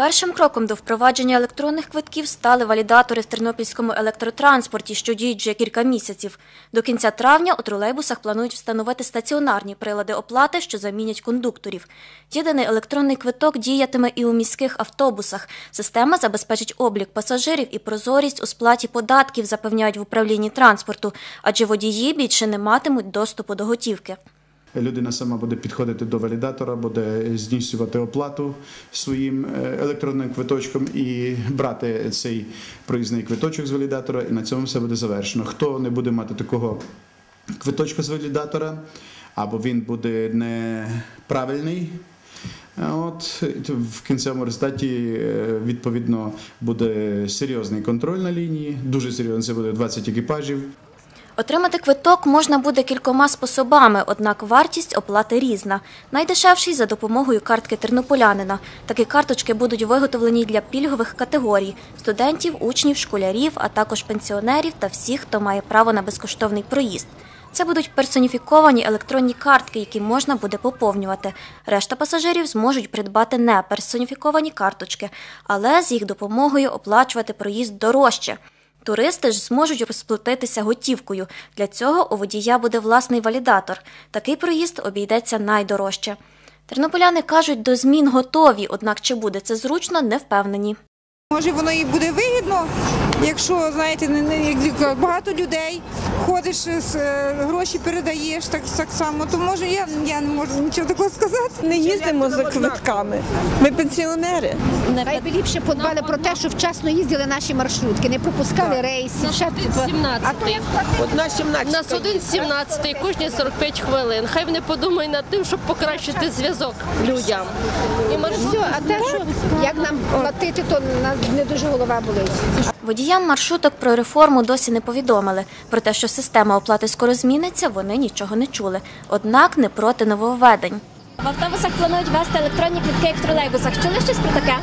Першим кроком до впровадження електронних квитків стали валідатори в тернопільському електротранспорті, що діють вже кілька місяців. До кінця травня у тролейбусах планують встановити стаціонарні прилади оплати, що замінять кондукторів. Єдиний електронний квиток діятиме і у міських автобусах. Система забезпечить облік пасажирів і прозорість у сплаті податків, запевняють в управлінні транспорту, адже водії більше не матимуть доступу до готівки. Людина сама буде підходити до валідатора, буде здійснювати оплату своїм електронним квиточком і брати цей проїзний квиточок з валідатора, і на цьому все буде завершено. Хто не буде мати такого квиточка з валідатора, або він буде неправильний, в кінцевому результаті, відповідно, буде серйозний контроль на лінії, дуже серйозний, це буде 20 екіпажів. Отримати квиток можна буде кількома способами, однак вартість оплати різна. Найдешевший – за допомогою картки тернополянина. Такі карточки будуть виготовлені для пільгових категорій – студентів, учнів, школярів, а також пенсіонерів та всіх, хто має право на безкоштовний проїзд. Це будуть персоніфіковані електронні картки, які можна буде поповнювати. Решта пасажирів зможуть придбати неперсоніфіковані карточки, але з їх допомогою оплачувати проїзд дорожче. Туристи ж зможуть розплатитися готівкою. Для цього у водія буде власний валідатор. Такий проїзд обійдеться найдорожче. Тернополяни кажуть, до змін готові, однак чи буде це зручно, не впевнені. Може, воно і буде вигідно, якщо, знаєте, багато людей, ходиш, гроші передаєш так само, то може я не можу нічого такого сказати. Не їздимо за квитками, ми пенсіонери. Хай би ліпше подбали про те, щоб вчасно їздили наші маршрутки, не пропускали рейси. Нас 1,17, кожні 45 хвилин. Хай вони подумають над тим, щоб покращити зв'язок людям. А те, що як нам платити, то нас не дуже голова болить. Водіям маршруток про реформу досі не повідомили. Про те, що система оплати скоро зміниться, вони нічого не чули. Однак не проти нововведень. В автобусах планують ввести електронні квитки, як в тролейбусах. Чули щось про таке?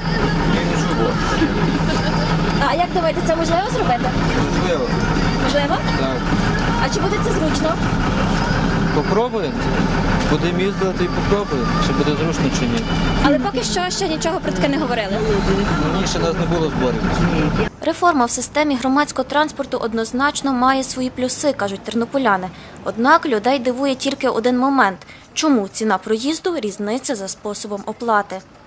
А як думаєте, це можливо зробити? Можливо. Можливо? Так. А чи буде це зручно? Попробуємо. Будемо їздити і попробуємо, чи буде зручно, чи ні. Але поки що ще нічого про таке не говорили. Раніше нас не було зборів. Реформа в системі громадського транспорту однозначно має свої плюси, кажуть тернополяни. Однак людей дивує тільки один момент – чому ціна проїзду різниця за способом оплати.